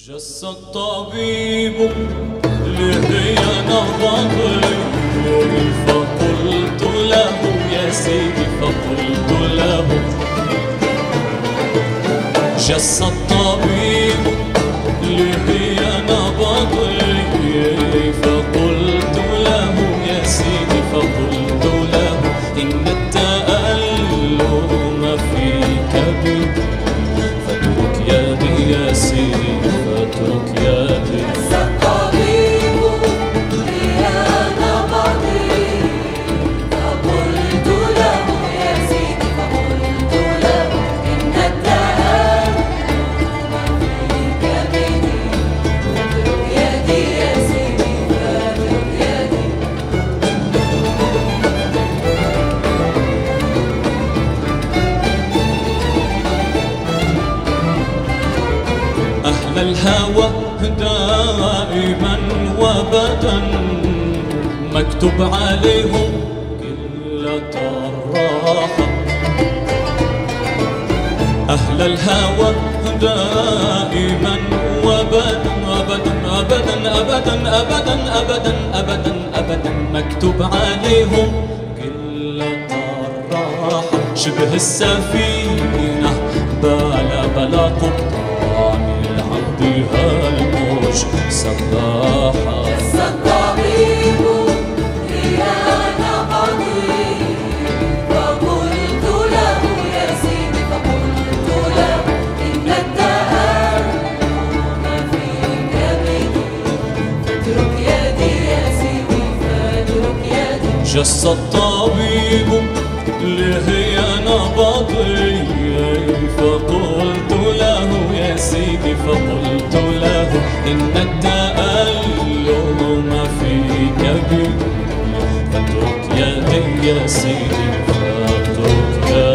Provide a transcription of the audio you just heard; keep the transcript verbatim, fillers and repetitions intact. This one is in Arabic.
جس الطبيب لدي نبضي فقلت له يا سيدي فقلت له جس الطبيب لدي نبضي فقلت له يا سيدي فقلت له إن التألم في كبدي فاترك يدي يا سيدي فاترك يدي. جس الطبيب لي نبضي فقلت له يا سيدي فقلت له إن التألم في كبدي فاترك يدي يا سيدي فاترك يدي. أهل الهوى دائما وابدا مكتوب عليهم قلة الراحة. أهل الهوى دائما وابدا أبدا أبدا أبدا أبدا أبدا أبدا أبدا مكتوب عليهم قلة الراحة. شبه السفينة بلا بلا قبطان يلعب بها الموج سباحة. جس الطبيب لي نبضي فقلت له يا سيدي فقلت له إن التألم في كبدي فاترك يدي يا سيدي فاترك يدي. جس الطبيب لهي نبضي فقلت له يا سيدي فقلت له إن التألم في كبدي فاترك يدي يا سيدي فاترك يدي.